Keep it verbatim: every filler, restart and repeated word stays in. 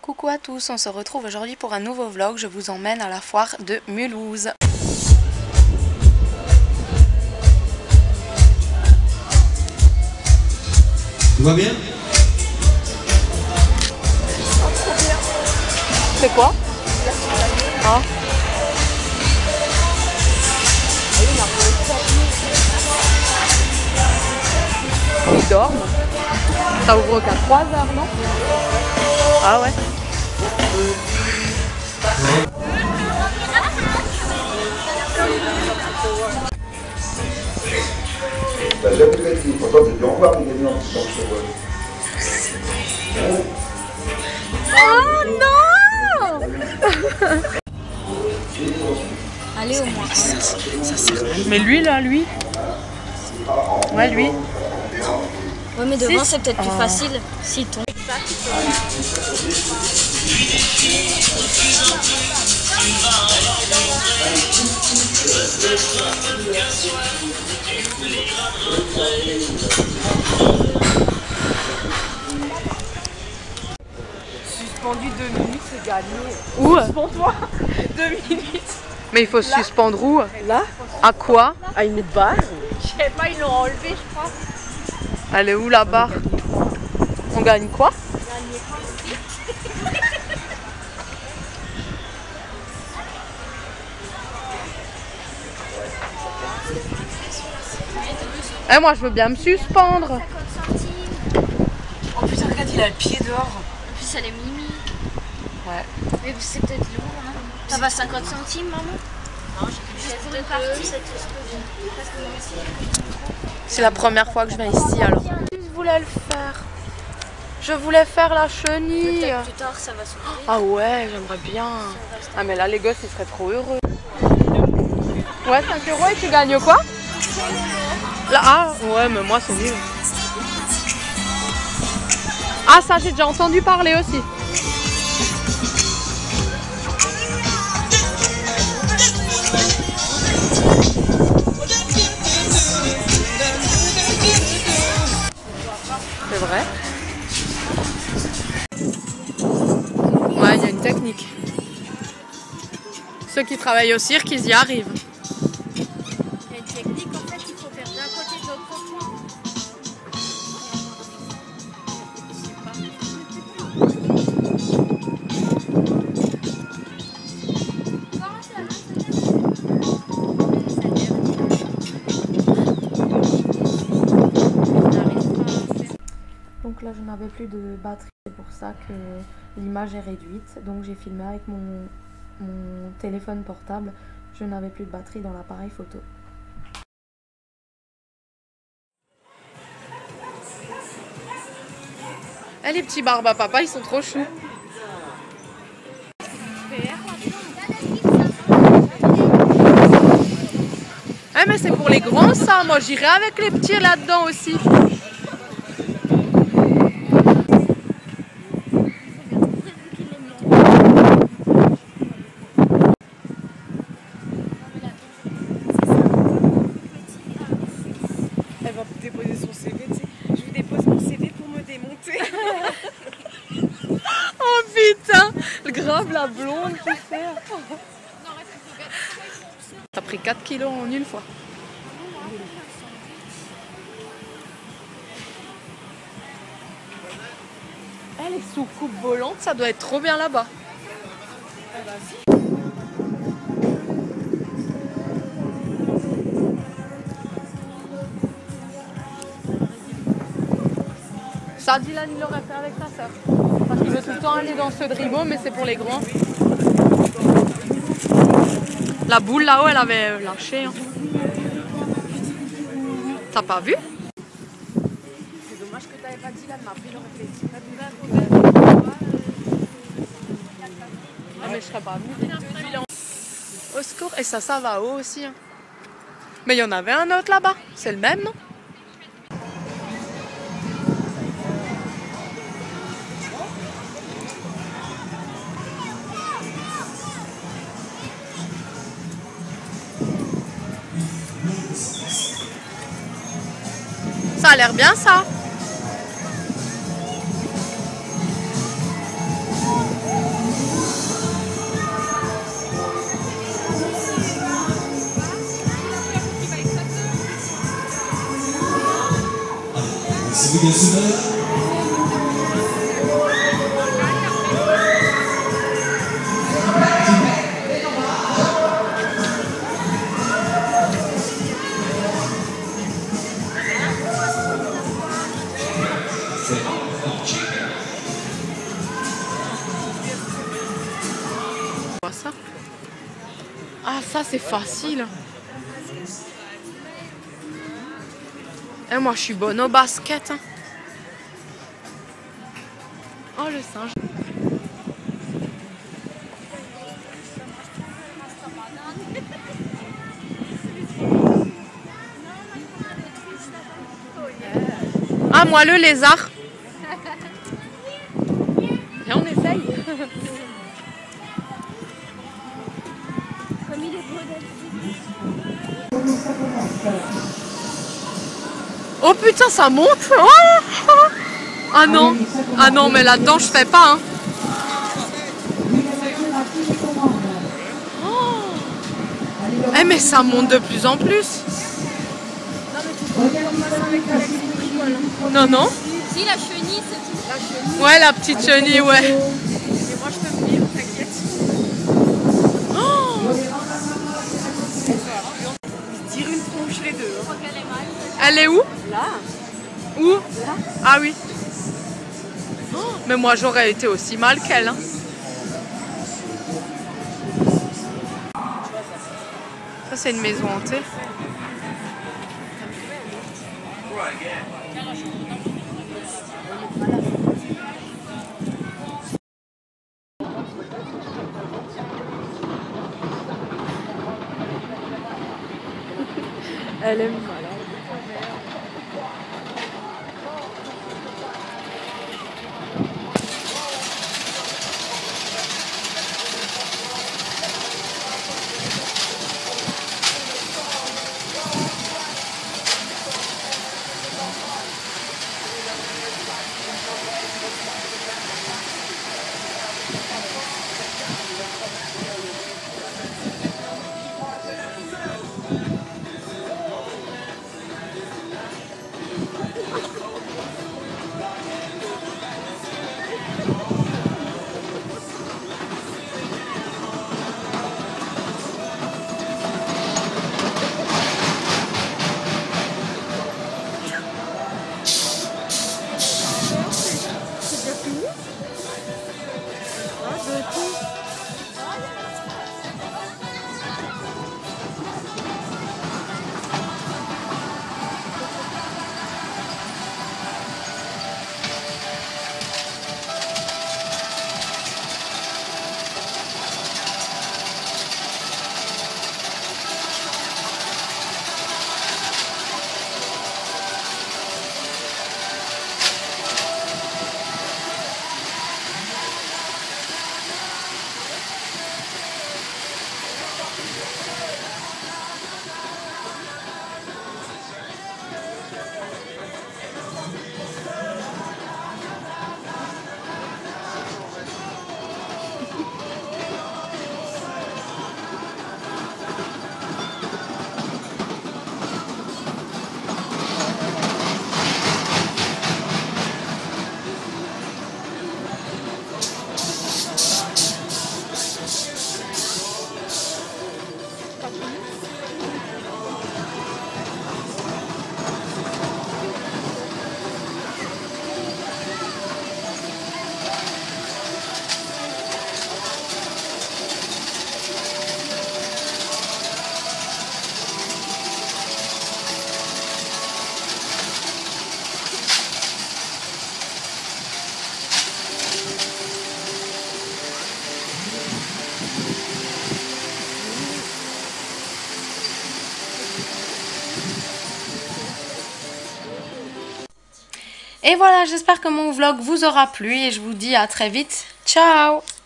Coucou à tous, on se retrouve aujourd'hui pour un nouveau vlog. Je vous emmène à la foire de Mulhouse. Tu vois bien? Oh, trop bien. C'est quoi? Ah. Ils dorment. Ça ouvre qu'à trois heures, non? Ah ouais. T'as jamais fait de livre, pourtant t'es bien voir les gagnants dans ce rôle. Oh non. Allez au moins. Ça, ça sert à rien. Mais lui là, lui. Ouais, lui. Ouais, mais devant c'est peut-être plus oh. facile s'il tombe. Suspendu deux minutes, c'est gagné. Où? Suspends-toi. Deux minutes. Mais il faut se suspendre où? Là? À quoi? À une barre. Je sais pas, ils l'ont enlevé, je crois. Elle est où la barre? On gagne quoi? Eh, moi je veux bien me suspendre. En plus, regarde, il a le pied dehors. En plus, elle est mimi. Ouais. Mais c'est peut-être lourd, hein. Ça va cinquante centimes, maman? Non, j'ai fait deux parties, cette C'est la première fois que je viens ici alors. Je voulais le faire. Je voulais faire la chenille. Peut-être plus tard, ça va s'ouvrir. Ah ouais, j'aimerais bien. Ah mais là les gosses ils seraient trop heureux. Ouais, cinq euros et tu gagnes quoi? Là, ah ouais, mais moi c'est nul. Ah ça j'ai déjà entendu parler aussi. C'est vrai? Ouais, il y a une technique. Ceux qui travaillent au cirque, ils y arrivent. Il y a une technique, en fait, il faut faire d'un côté de l'autre côté. Donc là je n'avais plus de batterie, c'est pour ça que l'image est réduite. Donc j'ai filmé avec mon, mon téléphone portable. Je n'avais plus de batterie dans l'appareil photo. Eh, les petits barbes à papa, ils sont trop choux. Eh mais c'est pour les grands ça, moi j'irai avec les petits là-dedans aussi. Elle va déposer son C V, tu sais. Je vous dépose mon C V pour me démonter. Oh putain, grave la blonde qui fait. T'as pris quatre kilos en une fois. Eh, les soucoupes volantes, ça doit être trop bien là-bas. Ça, Dylan, il l'aurait fait avec sa soeur. Parce qu'il veut tout le temps aller dans ce dribo, mais c'est pour les grands. La boule là-haut, elle avait lâché. Hein. T'as pas vu? C'est dommage que t'avais pas dit là, mais après il aurait fait. Ah, mais je serais pas venue. Au secours. Et ça, ça va haut aussi. Hein. Mais il y en avait un autre là-bas. C'est le même, non? Ça a l'air bien ça. Ça. Ah, ça c'est facile. Et moi je suis bonne au basket. Hein. Oh le singe. Ah moi le lézard. Et on essaye. Oh putain, ça monte. Oh ah non, ah non, mais là-dedans je fais pas. Hein. Oh. Eh mais ça monte de plus en plus. Non non. Si la chenille, c'est tout. Ouais, la petite chenille, ouais. Et moi je te le dis, t'inquiète. Oh. Ils tirent une tronche les deux. Hein. Elle est où? Là. Où? Là. Ah oui. Oh, mais moi j'aurais été aussi mal qu'elle. Hein. Ça c'est une maison hantée. Elle aime mal. Et voilà, j'espère que mon vlog vous aura plu et je vous dis à très vite. Ciao!